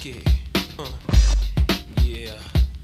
Okay. Yeah.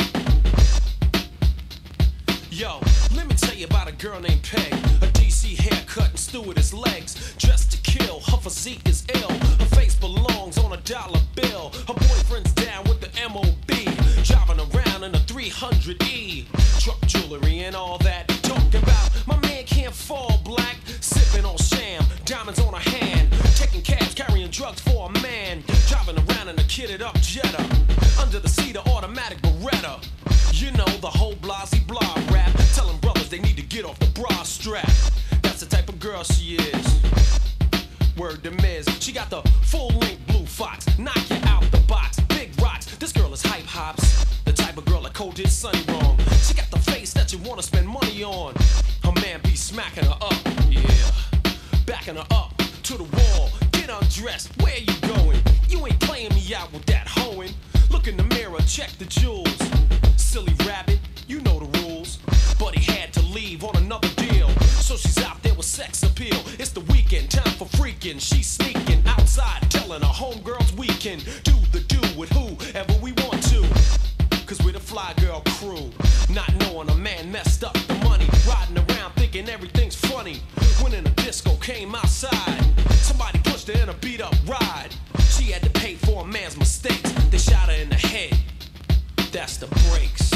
Yo, let me tell you about a girl named Peg. A DC haircut and stewardess legs. Dressed to kill, her physique is ill. Her face belongs on a dollar bill. Her boyfriend's down with the MOB. Driving around in a 300E. Truck jewelry and all that. Talking about my man can't fall black. Sipping on sham, diamonds on her hand. Taking cabs, carrying drugs for a man. Driving around in a kitted up Jetta. Under the seat of automatic Beretta. You know the whole blasey blah rap. Telling brothers they need to get off the bra strap. That's the type of girl she is. Word to Miz. She got the full-length blue fox. Knock you out the box. Big rocks. This girl is hype hops. The type of girl that Cole did Sonny wrong. She got the face that you wanna spend money on. Her man be smacking her up. Yeah. Backing her up to the wall. Get undressed. Where you going? You ain't playing me out with that hoeing. Look in the mirror. Check the jewels. Silly rabbit, you know the rules. But he had to leave on another deal. So she's out there with sex appeal. It's the weekend, time for freaking. She's sneaking outside, telling her homegirls we can do the do with whoever we want to. Cause we're the fly girl crew. Not knowing a man messed up the money. Riding around thinking everything's funny. When in a disco came outside, somebody pushed her in a beat up ride. She had to pay for a man's mistakes. They shot her in the head. That's the breaks.